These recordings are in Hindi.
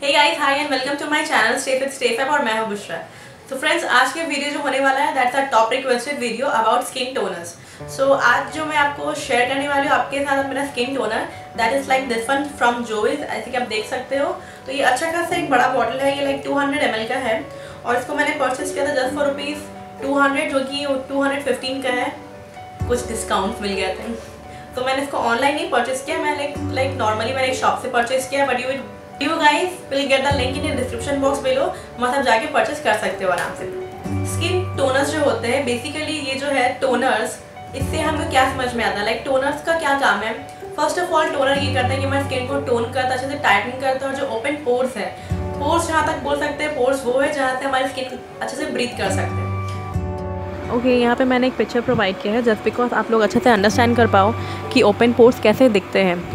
Hey guys, hi and welcome to my channel stay with स्टेफएप और मैं हूं बुशरा। तो फ्रेंड्स, आज के वीडियो जो होने वाला है that's a top requested video about skin toners. So आज जो मैं आपको शेयर करने वाली हूँ आपके साथ मेरा skin toner that is like this one from Jovees. I think आप देख सकते हो। तो ये अच्छा खासा एक बड़ा बॉटल है, ये लाइक 200 ml का है और इसको मैंने परचेस किया था जस्ट फॉर ₹200 जो कि 215 का है। कुछ डिस्काउंट मिल गया था तो मैंने इसको ऑनलाइन नहीं परचेस किया, मैं लाइक नॉर्मली मैंने एक शॉप से परचेस किया। But you guys will get the link in description box below, मतलब जाके परचेस कर सकते हो आराम से। स्किन टोनर्स जो होते हैं बेसिकली ये जो है टोनर्स, इससे हमें क्या समझ में आता है, लाइक टोनर्स का क्या काम है। फर्स्ट ऑफ ऑल टोनर ये करता है कि हमारे स्किन को टोन करता है, अच्छे से टाइटन करता है। और जो ओपन पोर्स है, पोर्स जहाँ तक बोल सकते हैं पोर्स वो है जहाँ से हमारी स्किन अच्छे से ब्रीथ कर सकते हैं। ओके, यहाँ पे मैंने एक पिक्चर प्रोवाइड किया है जस्ट बिकॉज आप लोग अच्छे से अंडरस्टैंड कर पाओ कि ओपन पोर्स कैसे दिखते हैं।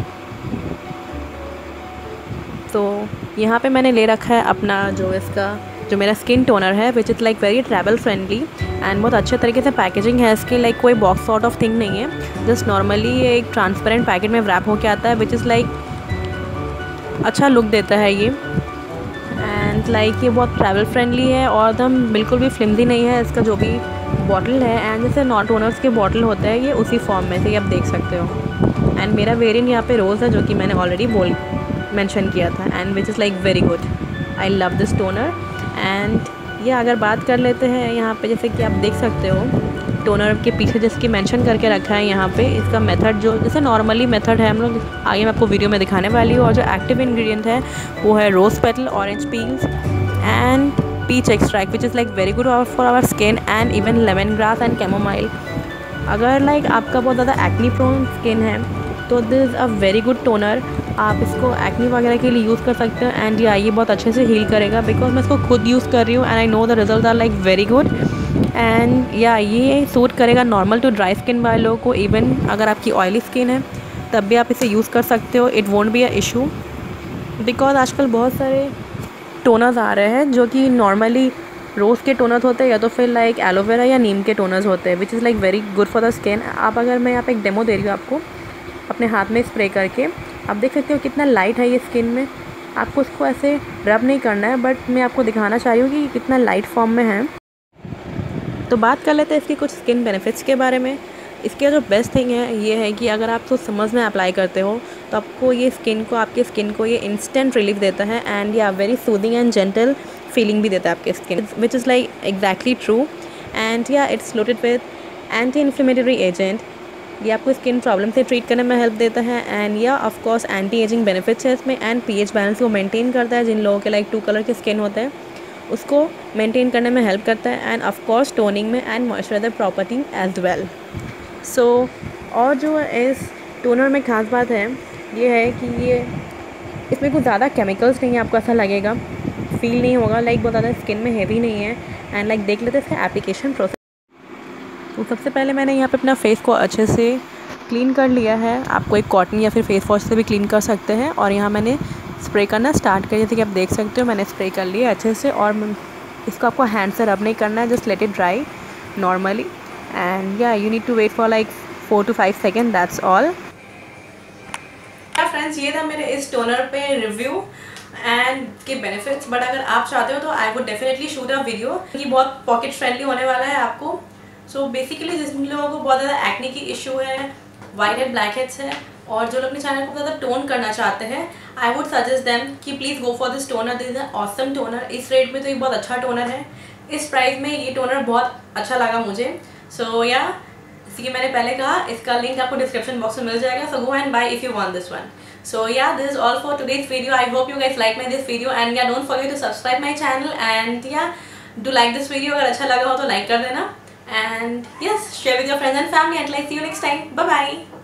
तो यहाँ पे मैंने ले रखा है अपना जो मेरा स्किन टोनर है which is like very travel friendly and बहुत अच्छे तरीके से पैकेजिंग है इसकी। लाइक कोई बॉक्स सॉर्ट ऑफ थिंग नहीं है, जस्ट नॉर्मली ये एक ट्रांसपेरेंट पैकेट में रैप होके आता है विच इज़ लाइक अच्छा लुक देता है ये। एंड लाइक ये बहुत ट्रैवल फ्रेंडली है और एकदम बिल्कुल भी फ्लिमजी नहीं है इसका जो भी बॉटल है। एंड जैसे नॉट टोनर्स के बॉटल होते हैं ये उसी फॉर्म में से आप देख सकते हो। एंड मेरा वेरिएंट यहाँ पे रोज़ है जो कि मैंने ऑलरेडी मेंशन किया था and which is like very good. I love this toner. And ये अगर बात कर लेते हैं यहाँ पे, जैसे कि आप देख सकते हो टोनर के पीछे जिसकी मेंशन करके रखा है यहाँ पे, इसका मेथड जो जैसे नॉर्मली मेथड है हम लोग आगे मैं आपको वीडियो में दिखाने वाली हूँ। और जो एक्टिव इंग्रेडिएंट है वो है rose petal, orange peels and peach extract which is like very good for our skin and even lemon grass and chamomile. अगर लाइक आपका बहुत ज़्यादा एक्नी प्रोन स्किन है तो this is a very good toner. आप इसको एक्नी वगैरह के लिए यूज़ कर सकते हो एंड ये बहुत अच्छे से हील करेगा बिकॉज मैं इसको खुद यूज़ कर रही हूँ and I know the result are like very good. And ये सूट करेगा नॉर्मल टू ड्राई स्किन वालों को। इवन अगर आपकी ऑयली स्किन है तब भी आप इसे यूज़ कर सकते हो, it won't be a issue because आजकल बहुत सारे टोनर्स आ रहे हैं जो कि नॉर्मली रोज़ के टोनर्स होते हैं या तो फिर लाइक एलोवेरा या नीम के टोनर्स होते हैं which is like very good for the skin. आप अगर मैं यहाँ पे एक डेमो दे रही हूँ आपको अपने हाथ में स्प्रे करके, आप देख सकते हो कितना लाइट है ये स्किन में। आपको इसको ऐसे रब नहीं करना है बट मैं आपको दिखाना चाह रही हूँ कि कितना लाइट फॉर्म में है। तो बात कर लेते हैं इसके कुछ स्किन बेनिफिट्स के बारे में। इसके जो बेस्ट थिंग है ये है कि अगर आप तो समझ में अप्लाई करते हो तो आपको ये आपके स्किन को ये इंस्टेंट रिलीफ देता है एंड ये very soothing and gentle feeling भी देता है आपके skin which is like exactly true. And it's loaded with anti inflammatory agent. ये आपको स्किन प्रॉब्लम से ट्रीट करने में हेल्प देता है and of course anti aging benefits है इसमें। एंड पीएच बैलेंस को मेंटेन करता है, जिन लोगों के लाइक 2 कलर के स्किन होते हैं उसको मेंटेन करने में हेल्प करता है। एंड ऑफ कोर्स टोनिंग में and moisturiser property as well. So और जो इस टोनर में ख़ास बात है ये है कि ये इसमें कुछ ज़्यादा केमिकल्स नहीं है, आपको ऐसा लगेगा फील नहीं होगा, लाइक बहुत ज़्यादा स्किन में हेवी नहीं है। एंड लाइक देख लेते हैं इसका एप्लीकेशन प्रोसेस। तो सबसे पहले मैंने यहाँ पे अपना फेस को अच्छे से क्लीन कर लिया है। आपको एक कॉटन या फिर फेस वॉश से भी क्लीन कर सकते हैं। और यहाँ मैंने स्प्रे करना स्टार्ट किया, जैसे कि आप देख सकते हो मैंने स्प्रे कर लिया अच्छे से। और इसको आपको हैंड से रब नहीं करना है, just let it dry normally and you need to wait for like 4 to 5 second, that's all. Friends, ये था मेरे इस टोनर पे रिव्यू एंड के बेनिफिट्स। बट अगर आप चाहते हो तो I would definitely shoot a video. ये बहुत पॉकेट फ्रेंडली होने वाला है आपको। सो बेसिकली जिन लोगों को बहुत ज़्यादा एक्ने की इशू है, वाइट हेड ब्लैक हेड्स है और जो लोग अपने चैनल को ज़्यादा टोन करना चाहते हैं, आई वुड सजेस्ट देम कि please go for this toner. This is an awesome toner. इस रेट में तो ये बहुत अच्छा टोनर है, इस प्राइस में ये टोनर बहुत अच्छा लगा मुझे। सो जैसे कि मैंने पहले कहा इसका लिंक आपको डिस्क्रिप्शन बॉक्स में मिल जाएगा, so go and buy if you want this one. So this is all for today's video. I hope you guys like this video and don't forget to subscribe my channel and do like this video अगर अच्छा लगा हो तो like कर देना and yes, share with your friends and family and see you next time. Bye bye.